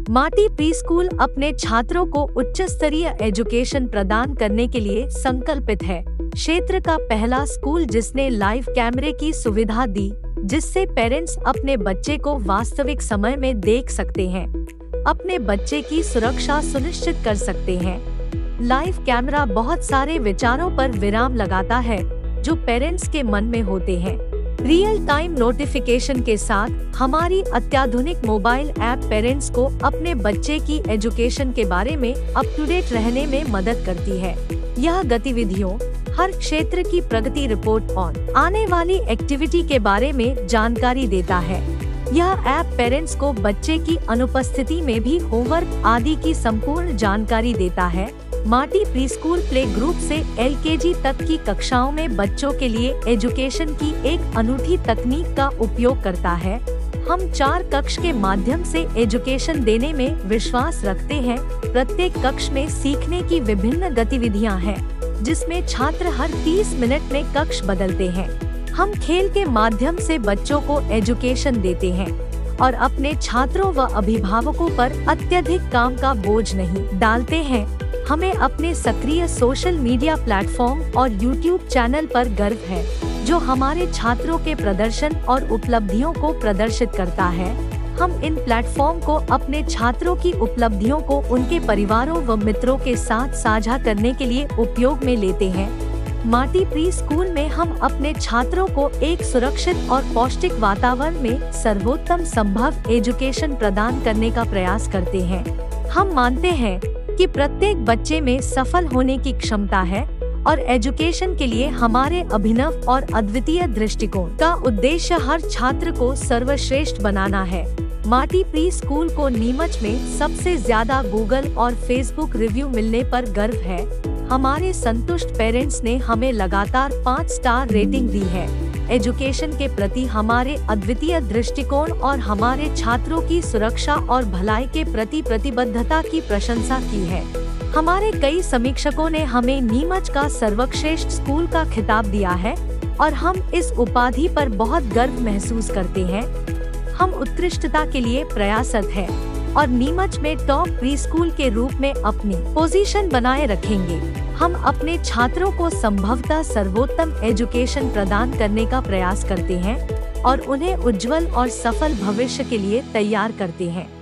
माटी pre school अपने छात्रों को उच्च स्तरीय एजुकेशन प्रदान करने के लिए संकल्पित है। क्षेत्र का पहला स्कूल जिसने लाइव कैमरे की सुविधा दी, जिससे पेरेंट्स अपने बच्चे को वास्तविक समय में देख सकते हैं, अपने बच्चे की सुरक्षा सुनिश्चित कर सकते हैं। लाइव कैमरा बहुत सारे विचारों पर विराम लगाता है जो पेरेंट्स के मन में होते हैं। रियल टाइम नोटिफिकेशन के साथ हमारी अत्याधुनिक मोबाइल ऐप पेरेंट्स को अपने बच्चे की एजुकेशन के बारे में अप टू डेट रहने में मदद करती है। यह गतिविधियों, हर क्षेत्र की प्रगति रिपोर्ट और आने वाली एक्टिविटी के बारे में जानकारी देता है। यह ऐप पेरेंट्स को बच्चे की अनुपस्थिति में भी होमवर्क आदि की संपूर्ण जानकारी देता है। Maati pre school play group से LKG तक की कक्षाओं में बच्चों के लिए एजुकेशन की एक अनूठी तकनीक का उपयोग करता है। हम 4 कक्ष के माध्यम से एजुकेशन देने में विश्वास रखते हैं। प्रत्येक कक्ष में सीखने की विभिन्न गतिविधियां हैं, जिसमें छात्र हर 30 मिनट में कक्ष बदलते हैं। हम खेल के माध्यम से बच्चों को एजुकेशन देते हैं और अपने छात्रों व अभिभावकों पर अत्यधिक काम का बोझ नहीं डालते हैं। हमें अपने सक्रिय सोशल मीडिया प्लेटफॉर्म और YouTube चैनल पर गर्व है, जो हमारे छात्रों के प्रदर्शन और उपलब्धियों को प्रदर्शित करता है। हम इन प्लेटफॉर्म को अपने छात्रों की उपलब्धियों को उनके परिवारों व मित्रों के साथ साझा करने के लिए उपयोग में लेते हैं। माटी प्री स्कूल में हम अपने छात्रों को एक सुरक्षित और पौष्टिक वातावरण में सर्वोत्तम संभव एजुकेशन प्रदान करने का प्रयास करते हैं। हम मानते हैं कि प्रत्येक बच्चे में सफल होने की क्षमता है और एजुकेशन के लिए हमारे अभिनव और अद्वितीय दृष्टिकोण का उद्देश्य हर छात्र को सर्वश्रेष्ठ बनाना है। माटी प्री स्कूल को नीमच में सबसे ज्यादा गूगल और फेसबुक रिव्यू मिलने पर गर्व है। हमारे संतुष्ट पेरेंट्स ने हमें लगातार 5 स्टार रेटिंग दी है। एजुकेशन के प्रति हमारे अद्वितीय दृष्टिकोण और हमारे छात्रों की सुरक्षा और भलाई के प्रति प्रतिबद्धता की प्रशंसा की है। हमारे कई समीक्षकों ने हमें नीमच का सर्वश्रेष्ठ स्कूल का खिताब दिया है और हम इस उपाधि पर बहुत गर्व महसूस करते हैं। हम उत्कृष्टता के लिए प्रयासरत हैं और नीमच में टॉप प्री स्कूल के रूप में अपनी पोजीशन बनाए रखेंगे। हम अपने छात्रों को संभवतः सर्वोत्तम एजुकेशन प्रदान करने का प्रयास करते हैं और उन्हें उज्जवल और सफल भविष्य के लिए तैयार करते हैं।